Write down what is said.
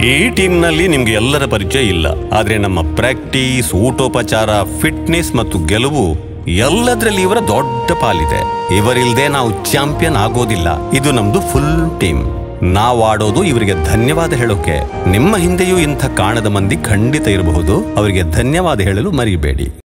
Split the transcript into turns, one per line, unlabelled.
ಈ ಟೀಮ್ನಲ್ಲಿ ನಿಮ್ಗೆ ಎಲ್ಲರ ಪರಿಚಯ ಇಲ್ಲ, ಆದ್ರೆ ನಮ್ಮ ಪ್ರಾಕ್ಟೀಸ್, ಊಟೋಪಚಾರ, ಫಿಟ್ನೆಸ್ ಮತ್ತು ಗೆಲುವು ಎಲ್ಲದರಲ್ಲಿ ಇವರ ದೊಡ್ಡ ಪಾಲಿದೆ. ಇವರಿಲ್ದೆ ನಾವು ಚಾಂಪಿಯನ್ ಆಗೋದಿಲ್ಲ. ಇದು ನಮ್ದು ಫುಲ್ ಟೀಮ್. ನಾವು ಆಡೋದು ಇವರಿಗೆ ಧನ್ಯವಾದ ಹೇಳೋಕೆ. ನಿಮ್ಮ ಹಿಂದೆಯೂ ಇಂಥ ಕಾಣದ ಮಂದಿ ಖಂಡಿತ ಇರಬಹುದು. ಅವರಿಗೆ ಧನ್ಯವಾದ ಹೇಳಲು ಮರಿಬೇಡಿ.